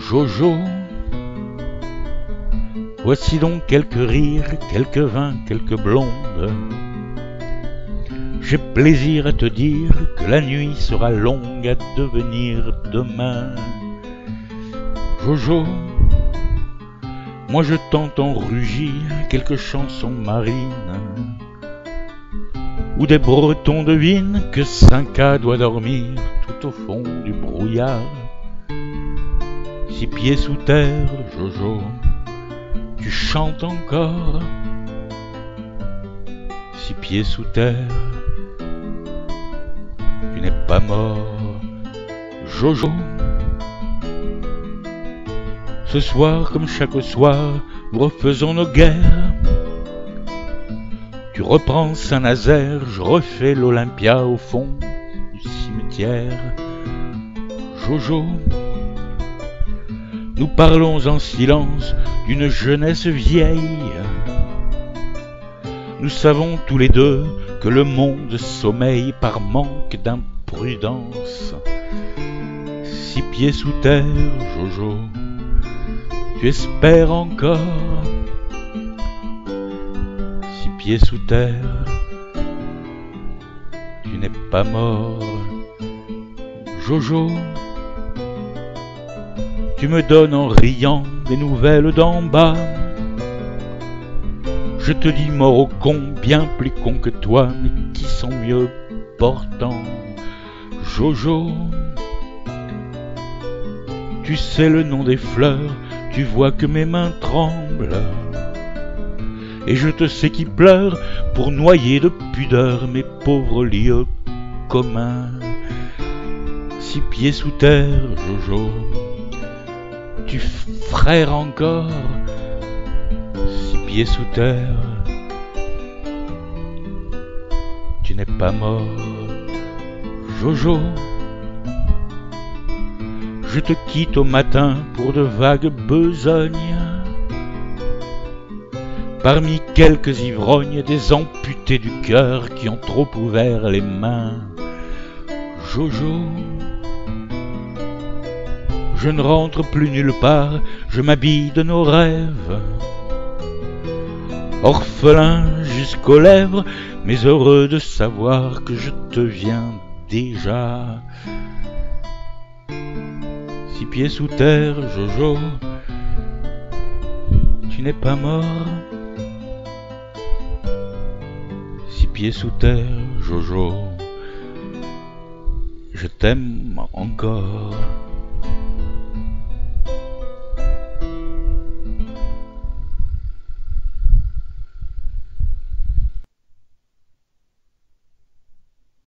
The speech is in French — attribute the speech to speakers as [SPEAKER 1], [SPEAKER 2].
[SPEAKER 1] Jojo, voici donc quelques rires, quelques vins, quelques blondes. J'ai plaisir à te dire que la nuit sera longue à devenir demain. Jojo, moi je t'entends rugir quelques chansons marines, où des Bretons devinent que Cinqa doit dormir tout au fond du brouillard. 6 pieds sous terre, Jojo, tu chantes encore. 6 pieds sous terre, tu n'es pas mort, Jojo. Ce soir, comme chaque soir, nous refaisons nos guerres. Tu reprends Saint-Nazaire, je refais l'Olympia au fond du cimetière. Jojo, nous parlons en silence d'une jeunesse vieille. Nous savons tous les deux que le monde sommeille par manque d'imprudence. 6 pieds sous terre, Jojo, tu espères encore. 6 pieds sous terre, tu n'es pas mort, Jojo. Tu me donnes en riant des nouvelles d'en bas. Je te dis mort au con, bien plus con que toi, mais qui sont mieux portants, Jojo. Tu sais le nom des fleurs, tu vois que mes mains tremblent, et je te sais qui pleure pour noyer de pudeur mes pauvres lieux communs. 6 pieds sous terre, Jojo, tu frères encore. 6 pieds sous terre, tu n'es pas mort, Jojo. Je te quitte au matin pour de vagues besognes, parmi quelques ivrognes, des amputés du cœur qui ont trop ouvert les mains, Jojo. Je ne rentre plus nulle part, je m'habille de nos rêves, orphelin jusqu'aux lèvres, mais heureux de savoir que je te viens déjà. 6 pieds sous terre, Jojo, tu n'es pas mort. 6 pieds sous terre, Jojo, je t'aime encore.